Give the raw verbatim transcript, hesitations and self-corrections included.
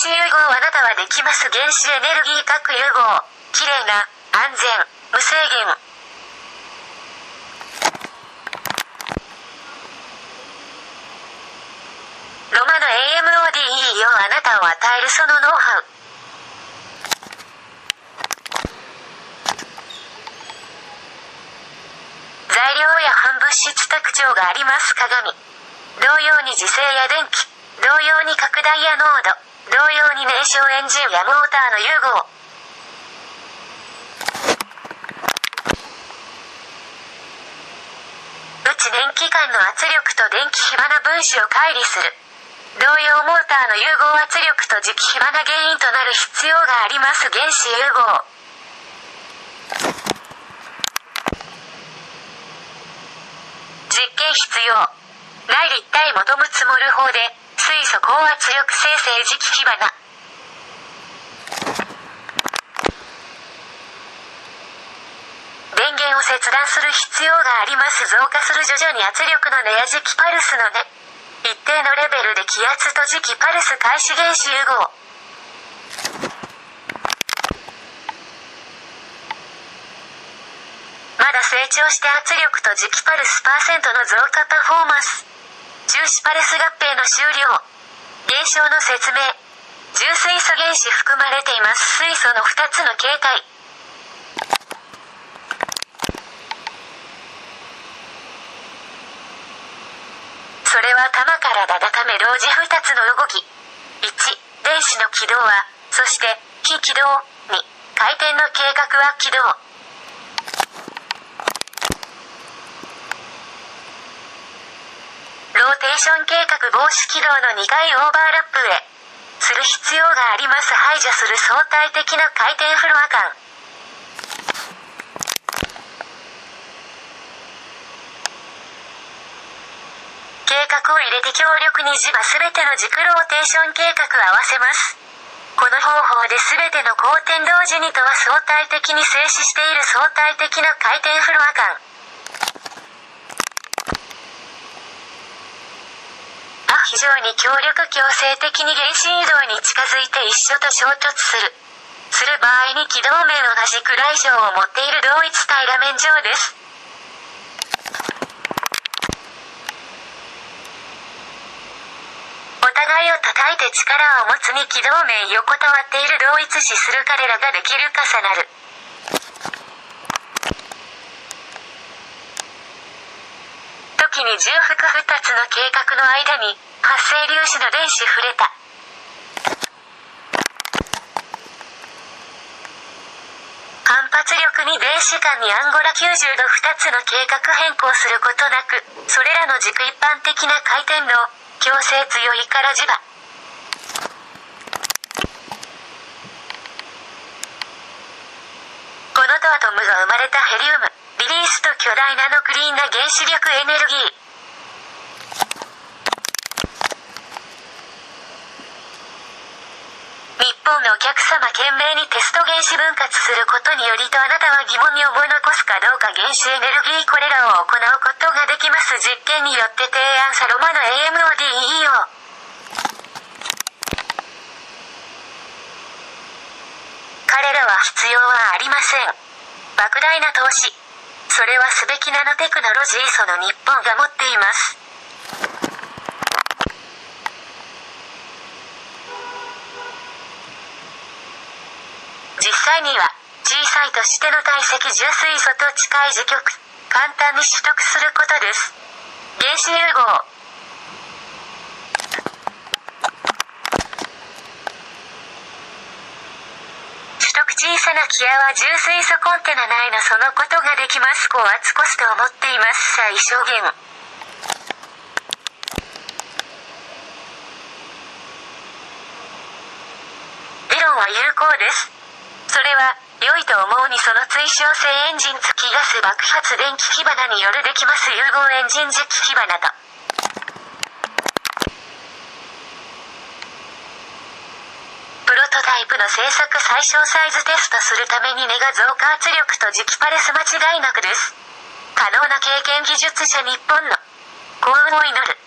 子融合あなたはできます。原子エネルギー核融合。きれいな、安全、無制限。ロマの エーエムオーディーイー よあなたを与えるそのノウハウ。材料や反物質特徴があります。鏡。同様に磁性や電気。同様に拡大や濃度。同様に燃焼エンジンやモーターの融合。内電気管の圧力と電気火花分子を乖離する。同様モーターの融合圧力と磁気火花原因となる必要があります。原子融合。実験必要。内立体元ムツモル法で水素高圧力生成磁気火花。電源を切断する必要があります。増加する徐々に圧力の根や磁気パルスの根。一定のレベルで気圧と磁気パルス開始。原子融合。まだ成長して圧力と磁気パルスパーセントの増加パフォーマンス。中子パルス合併の終了。現象の説明。重水素原子含まれています。水素のふたつの形態。それは玉からだだため同時ふたつの動き。いち、電子の軌道は、そして非軌道。に、回転の計画は軌道。ローテーション計画防止軌道のにかいオーバーラップへする必要があります。排除する相対的な回転フロア間。計画を入れて強力に磁場すべての軸ローテーション計画を合わせます。この方法で全ての公転同時にとは相対的に静止している相対的な回転フロア間。あ、非常に強力強制的に原子移動に近づいて一緒と衝突する。する場合に軌道面同じくらい上を持っている同一平ら面上です。お互いを叩いて力を持つに軌道面横たわっている同一視する彼らができる重なる。時に重複ふたつの計画の間に発生粒子の電子触れた。反発力に電子間にアンゴラきゅうじゅうどふたつの計画変更することなく、それらの軸一般的な回転の強制強いから磁場。このとアトムが生まれたヘリウム、リリースと巨大なのクリーンな原子力エネルギー。日本のお客様懸命にテスト原子分割することによりとあなたは疑問に思い残すかどうか原子エネルギーこれらを行うことができます。実験によって提案さロマの エーエムオーディーイー を彼らは必要はありません。莫大な投資。それはすべきナノテクノロジーその日本が持っています。実際には小さいとしての体積重水素と近い磁極簡単に取得することです。原子融合。取得小さな気泡重水素コンテナ内のそのことができます。高圧コストを持っています。最小限。理論は有効です。それは良いと思うにその追照性エンジン付きガス爆発電気火花によるできます融合エンジン磁気火花と。プロトタイプの製作最小サイズテストするために根が増加圧力と磁気パルス間違いなくです。可能な経験技術者日本の幸運を祈る。